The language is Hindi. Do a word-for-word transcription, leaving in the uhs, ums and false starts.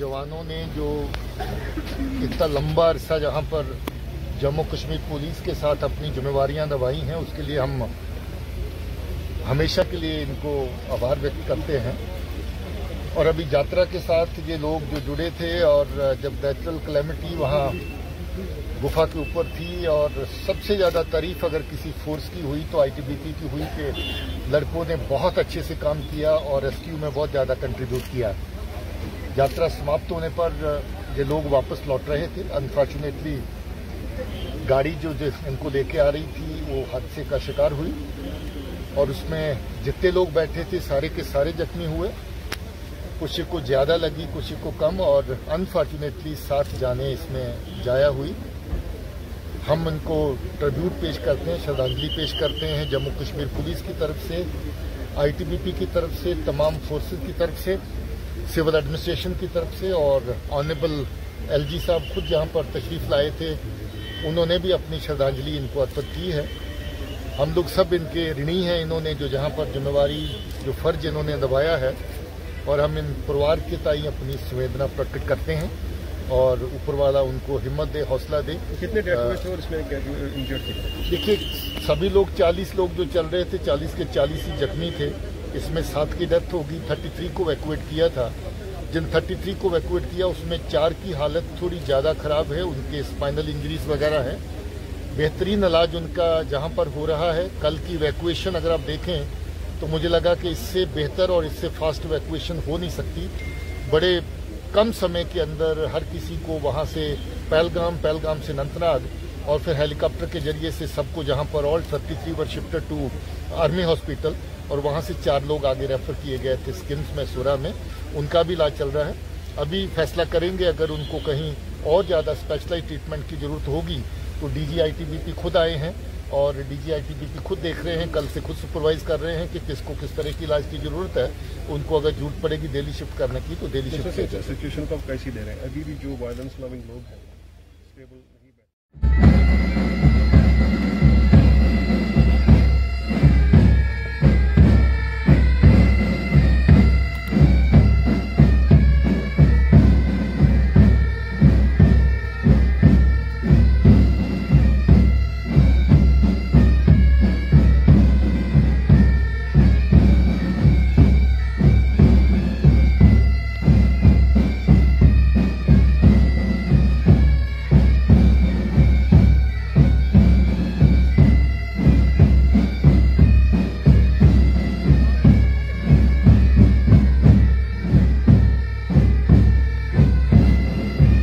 जवानों ने जो इतना लंबा अरसा जहां पर जम्मू कश्मीर पुलिस के साथ अपनी जिम्मेवारियां निभाई हैं, उसके लिए हम हमेशा के लिए इनको आभार व्यक्त करते हैं। और अभी यात्रा के साथ ये लोग जो जुड़े थे, और जब नेचुरल कैलेमिटी वहां गुफा के ऊपर थी, और सबसे ज्यादा तारीफ अगर किसी फोर्स की हुई तो आईटीबीपी की हुई कि लड़कों ने बहुत अच्छे से काम किया और रेस्क्यू में बहुत ज्यादा कंट्रीब्यूट किया। यात्रा समाप्त होने पर ये लोग वापस लौट रहे थे। अनफॉर्चुनेटली गाड़ी जो इनको लेके आ रही थी वो हादसे का शिकार हुई, और उसमें जितने लोग बैठे थे सारे के सारे जख्मी हुए। कुछ को ज्यादा लगी, कुछ को कम, और अनफॉर्चुनेटली सात जाने इसमें जाया हुई। हम इनको ट्रिब्यूट पेश करते हैं, श्रद्धांजलि पेश करते हैं जम्मू कश्मीर पुलिस की तरफ से, आईटीबीपी की तरफ से, तमाम फोर्सेस की तरफ से, सिविल एडमिनिस्ट्रेशन की तरफ से, और ऑनरेबल एलजी साहब खुद जहां पर तशरीफ लाए थे उन्होंने भी अपनी श्रद्धांजलि इनको अर्पित की है। हम लोग सब इनके ऋणी हैं, इन्होंने जो जहां पर जिम्मेवारी जो फर्ज इन्होंने निभाया है, और हम इन परिवार के ताई अपनी संवेदना प्रकट करते हैं, और ऊपर वाला उनको हिम्मत दे, हौसला दे। कितने डेथ हुए थे और इसमें इंजर्ड थे? देखिए, सभी लोग चालीस लोग जो चल रहे थे, चालीस के चालीस ही जख्मी थे। इसमें सात की डेथ होगी, तैंतीस को वैक्यूएट किया था। जिन तैंतीस को वैक्यूएट किया उसमें चार की हालत थोड़ी ज्यादा खराब है, उनके स्पाइनल इंजरीज वगैरह है। बेहतरीन इलाज उनका जहां पर हो रहा है। कल की वैक्यूएशन अगर आप देखें तो मुझे लगा कि इससे बेहतर और इससे फास्ट वैक्यूएशन हो नहीं सकती। बड़े कम समय के अंदर हर किसी को वहां से पहलगाम, पहलगाम से अनंतनाग, और फिर हेलीकॉप्टर के जरिए से सबको जहां पर all thirty three were shifted to army hospital, और वहां से चार लोग आगे रेफर किए गए थे स्किम्स में, सुरा में। उनका भी इलाज चल रहा है। अभी फैसला करेंगे, अगर उनको कहीं और ज्यादा स्पेशलाइज ट्रीटमेंट की जरूरत होगी तो डीजी आईटीबीपी खुद आए हैं, और डीजी आईटीबीपी खुद देख रहे हैं, कल से खुद सुपरवाइज कर रहे हैं कि किसको किस तरह की इलाज की जरूरत है। उनको अगर जरूरत पड़ेगी दिल्ली शिफ्ट करने की तो दिल्ली शिफ्ट सिचुएशन को आप कैसी दे रहे हैं? अभी भी जो वायलेंस लविंग लोग हैं स्टेबल नहीं बैठे।